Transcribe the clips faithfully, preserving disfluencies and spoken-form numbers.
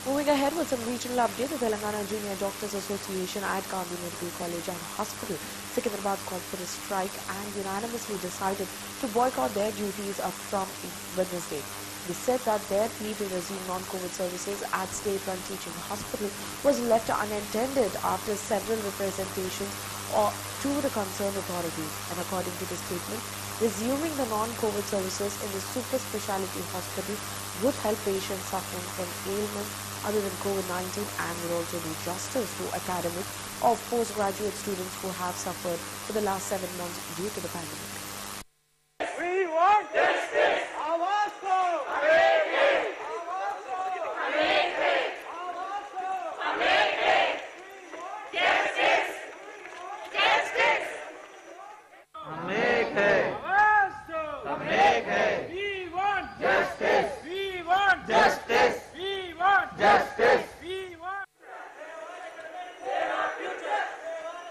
Moving ahead with some regional update, the Telangana Junior Doctors Association at Gandhi Medical College and Hospital, Secunderabad called for a strike and unanimously decided to boycott their duties up from Wednesday. They said that their plea to resume non-COVID services at state-run teaching hospital was left unattended after several representations or to the concerned authorities. And according to the statement, resuming the non-COVID services in the super speciality hospital would help patients suffering from ailments other than COVID nineteen and will also do justice to academic or postgraduate students who have suffered for the last seven months due to the pandemic. We want justice. आवाज को अमेरिकी आवाज को अमेरिकी आवाज को अमेरिकी justice justice अमेरिकी आवाज को अमेरिकी we want justice we want justice we want justice we want save our future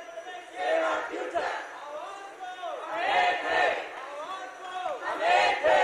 save our future आवाज को अमेरिकी आवाज को अमेरिकी